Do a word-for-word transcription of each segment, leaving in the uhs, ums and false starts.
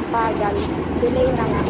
bagal. Delay na nga.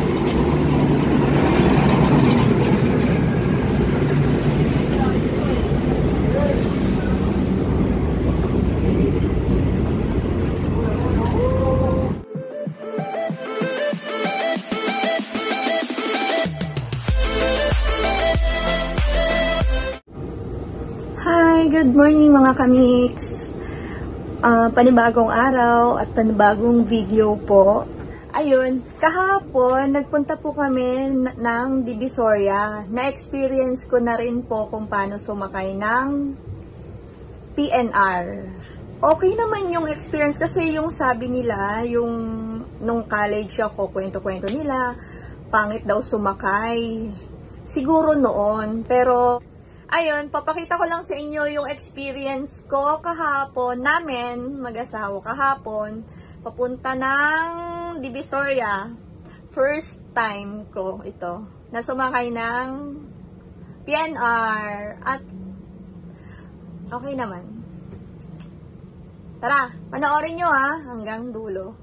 Hi! Good morning mga kamix! Uh, panibagong araw at panibagong video po. Ayun, kahapon nagpunta po kami ng Divisoria. Na-experience ko na rin po kung paano sumakay ng P N R. Okay naman yung experience kasi yung sabi nila, yung nung college ako, kwento-kwento nila, pangit daw sumakay. Siguro noon, pero ayun, papakita ko lang sa inyo yung experience ko kahapon, namin, mag-asawa kahapon, papunta ng Divisoria. First time ko ito, na sumakay ng P N R. At okay naman. Tara, panoorin nyo ha, hanggang dulo.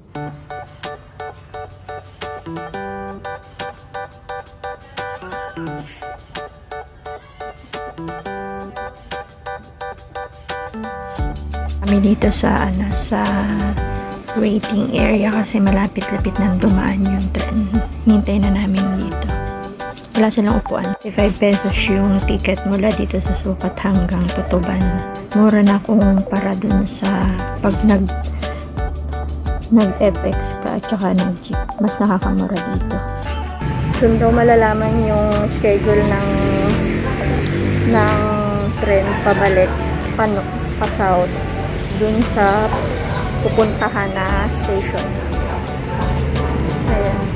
Kami dito sa ano sa waiting area kasi malapit-lapit nang dumaan yung tren. Hintay na namin dito. Wala silang upuan. five pesos yung ticket mula dito sa Sukat hanggang Tutuban. Mura na kung para dun sa pag nag nag-F X ka at saka nag-jeep. Mas nakakamura dito. Doon daw malalaman yung schedule ng ng tren pabalik pano pa south dun sa pupuntahan na station. Ayan.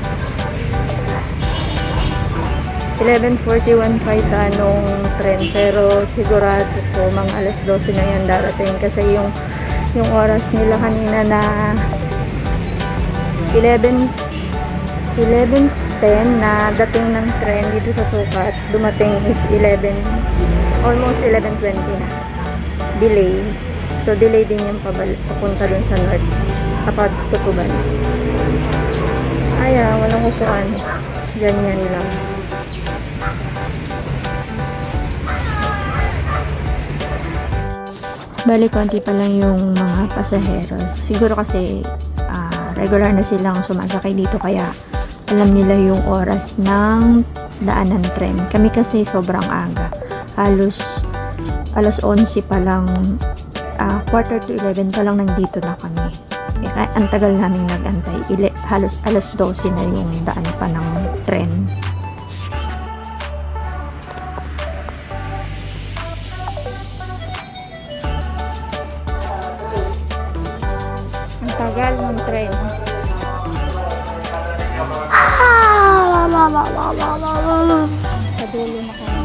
eleven forty-one paita nung tren, pero sigurado ko mga alas dose na yan darating kasi yung yung oras nila kanina na eleven ten na dating ng tren dito sa Sukat, dumating is eleven, almost eleven twenty na. Delay. So, delay din yung papunta dun sa north. Kapag Tutuban. Ayan, walang upuan. Ganyan lang. Bali, konti pa lang yung mga pasaheros. Siguro kasi uh, regular na silang sumasakay dito kaya alam nila yung oras ng daan ng tren. Kami kasi sobrang aga. Halos alas onse pa lang, uh, quarter to eleven pa lang nandito na kami. Eh, ang tagal naming nagantay. Ile, halos alas dose na yung daan pa ng tren. Ang tagal ng tren. Ah! Sa dulo na kami.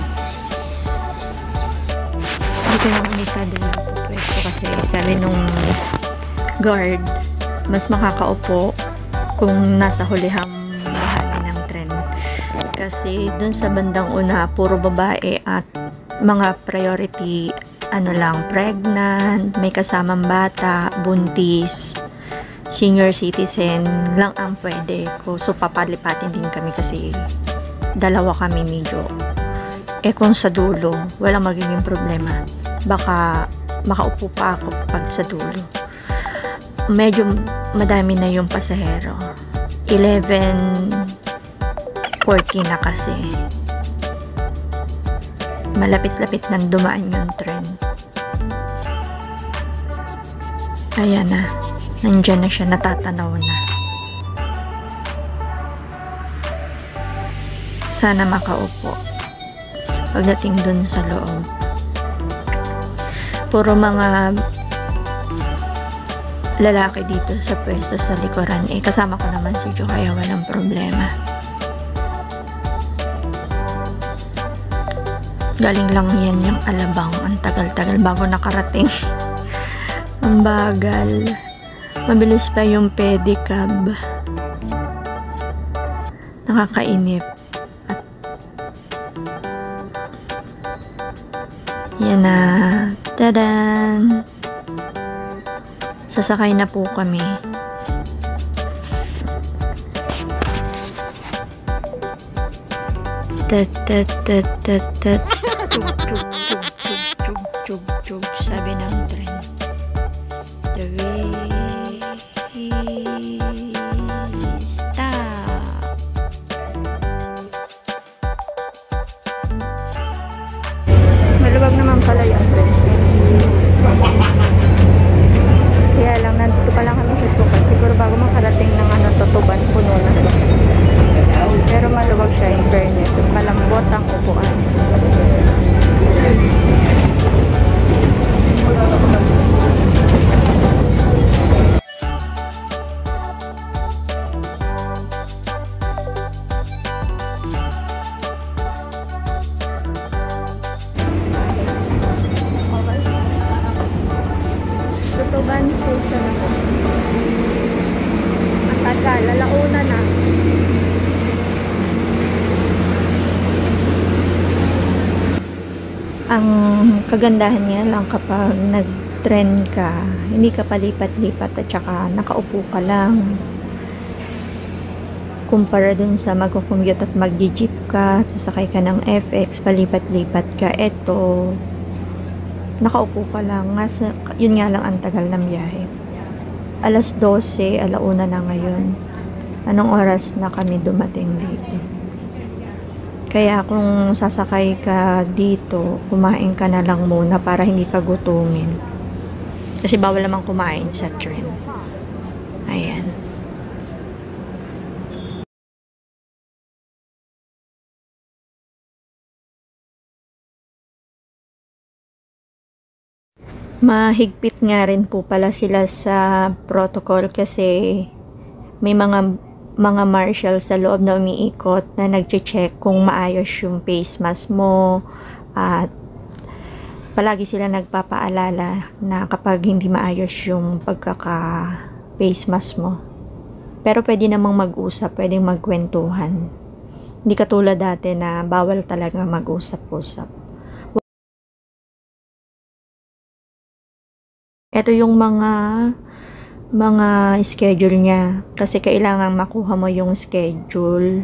Dito na kami sa dulo po pwesto kasi sabi nung guard, mas makakaupo kung nasa hulihang bahagi ng tren. Kasi dun sa bandang una, puro babae at mga priority, ano lang, pregnant, may kasamang bata, buntis, senior citizen lang ang pwede ko. So, papalipatin din kami kasi dalawa kami medyo. Eh, kung sa dulo, walang magiging problema. Baka makaupo pa ako pag sa dulo. Medyo madami na yung pasahero. eleven forty na kasi. Malapit-lapit nang dumaan yung tren. Ayan na. Nandyan na siya, natatanaw na. Sana makaupo pagdating dun sa loob. Puro mga lalaki dito sa pwesto sa likuran. Eh, kasama ko naman si Jo, kaya walang problema. Galing lang yan yung Alabang. Ang tagal-tagal bago nakarating. Ang bagal. Mabilis pa yung pedicab. Nakakainip. At yan na. Tadan! Sasakay na po kami. tat tat tat tat tat chug chug chug chug chug chug chug sabi ng tren. The way stop. Maluwag naman pala yung tren. Kaya lang, nandito pa lang kami sa sukat. Siguro bago makarating ng ano, Tutuban, puno na. Pero maluwag siya in fairness. At malambot ang upuan. Tutuban station na. Ang tagal, lalauna na. Ang kagandahan nga lang kapag nag-tren ka, hindi ka palipat-lipat at saka nakaupo ka lang. Kumpara dun sa mag-commute at mag-jeep ka, sasakay ka ng F X, palipat-lipat ka, eto, nakaupo ka lang. Nasa, yun nga lang ang tagal ng biyahe. alas dose, alauna na ngayon. Anong oras na kami dumating dito? Kaya kung sasakay ka dito, kumain ka na lang muna para hindi ka gutumin. Kasi bawal naman kumain sa train. Ayan. Mahigpit nga rin po pala sila sa protocol kasi may mga mga marshal sa loob na umiikot na nagche-check kung maayos yung face mask mo, at palagi sila nagpapaalala na kapag hindi maayos yung pagkaka face mask mo. Pero pwede namang mag-usap, pwedeng magkwentuhan. Hindi katulad dati na bawal talaga mag-usap-usap. Ito yung mga mga schedule niya. Kasi kailangan makuha mo yung schedule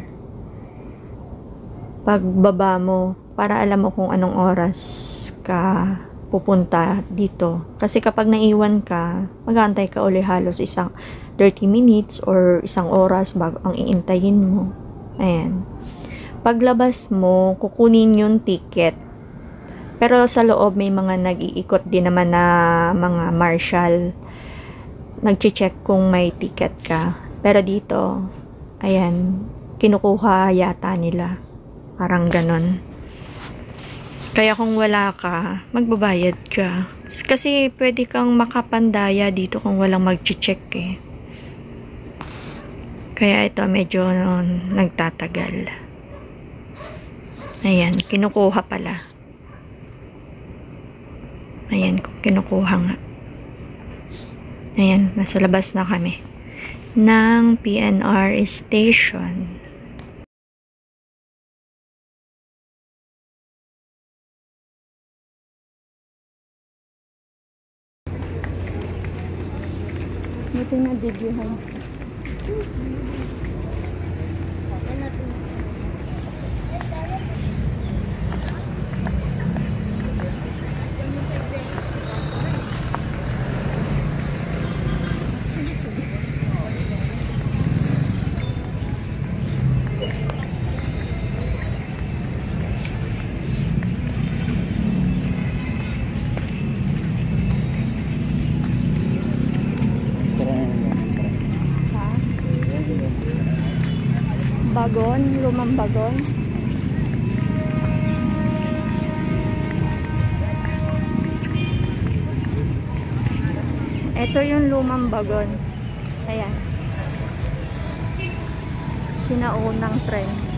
pagbaba mo para alam mo kung anong oras ka pupunta dito. Kasi kapag naiwan ka, mag-aantay ka uli halos isang thirty minutes or isang oras bago ang iintayin mo. Ayan. Paglabas mo, kukunin yung ticket. Pero sa loob may mga nag-iikot din naman na mga marshal. Nag-check kung may ticket ka. Pero dito, ayan, kinukuha yata nila. Parang ganon. Kaya kung wala ka, magbabayad ka. Kasi pwede kang makapandaya dito kung walang mag-check eh. Kaya ito medyo no, nagtatagal. Ayan, kinukuha pala. Ayan, kinukuha nga. Ayan, nasa labas na kami ng P N R station. Ito na videohan. Bagon, lumang bagon. Ito yung lumang bagon. Ayan. Sinaunang tren.